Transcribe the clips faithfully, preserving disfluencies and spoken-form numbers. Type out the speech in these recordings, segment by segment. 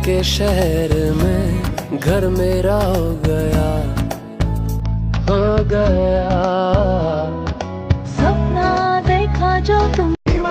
के शहर में घर मेरा हो गया, हो गया। सपना देखा जो तुम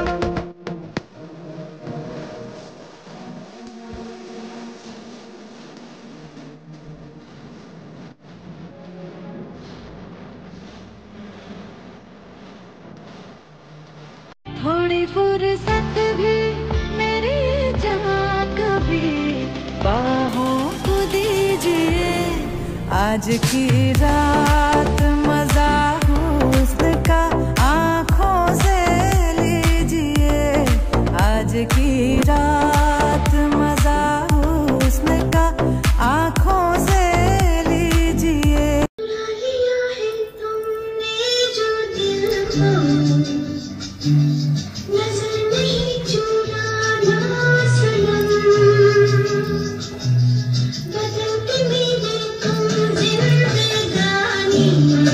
थोड़ी फुर्सत भी मेरी जहाँ कभी बाहों को दीजिए। आज की रात मजा हुस्न का आँखों से लीजिए। आज की रात मजा हुस्न का आँखों से लीजिए। लिया है तुमने जो दिल को, नजर नहीं चुराना सनम। बदलती मेरी तुम जिंदगानी,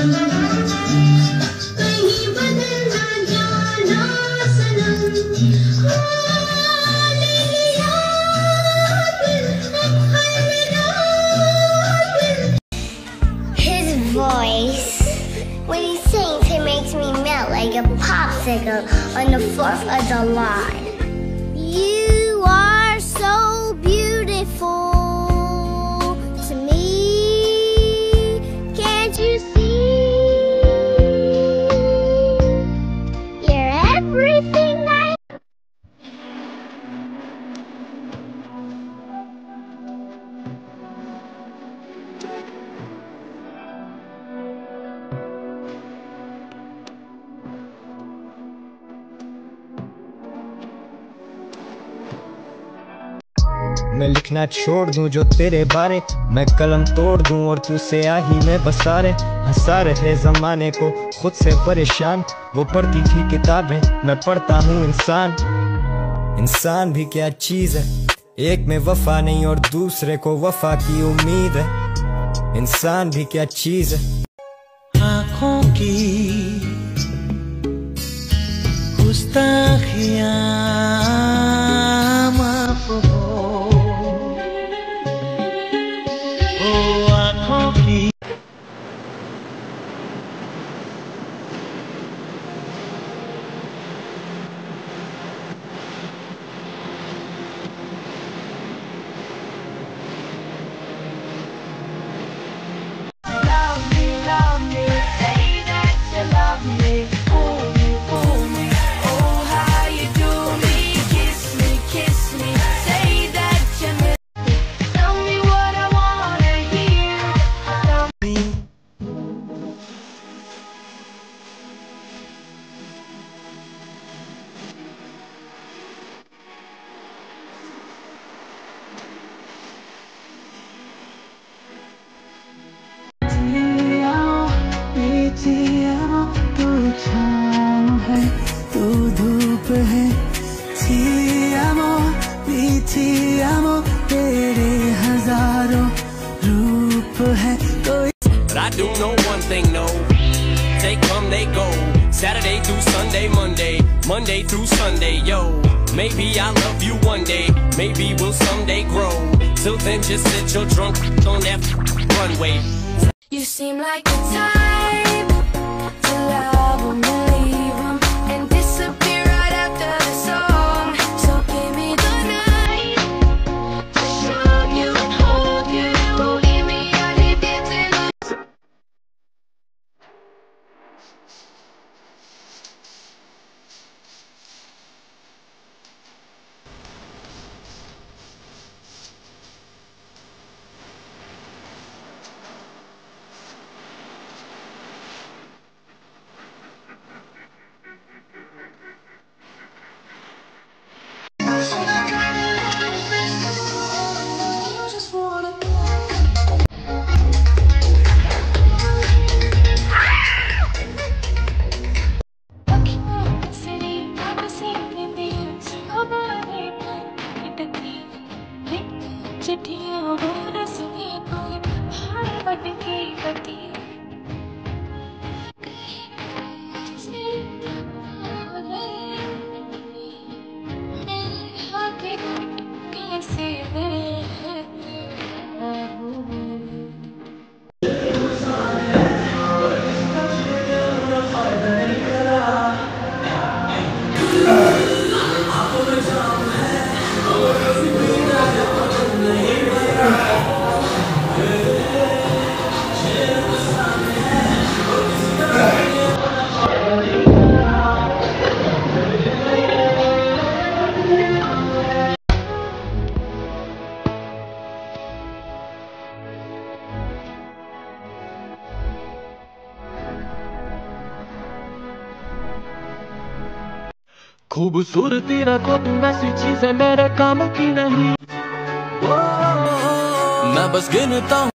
कहीं बदल ना जाना सनम। हाँ, ले लिया दिल, अलविदा दिल। His voice, when he sings, it makes me melt like a popsicle on the fourth of July. You are so beautiful to me. Can't you see? You're everything I. मैं लिखना छोड़ दूं जो तेरे बारे, मैं कलम तोड़ दूं और तू स्याही में बसा रहे। हंसा रहे जमाने को खुद से परेशान, वो पढ़ती थी किताबें मैं पढ़ता हूँ इंसान। इंसान भी क्या चीज है, एक में वफा नहीं और दूसरे को वफा की उम्मीद है। इंसान भी क्या चीज है। आँखों की गुस्ताखियाँ माफ हो, ओ आँखों की। तू छाँव है, तू धूप है। Ti amo, ti amo, तेरे हजारों रूप है कोई। But I do know one thing, no. They come, they go. Saturday through Sunday, Monday, Monday through Sunday, yo. Maybe I'll love you one day, maybe we'll someday grow. Till then, just sit your drunk on that runway. You seem like the type to love him, believe him, and disappear right after the song. So give me the night to show you and hold you. Give me all the dancing. खूबसूरती रखो तुम ऐसी चीजें मेरे काम की नहीं। मैं बस गिनता हूँ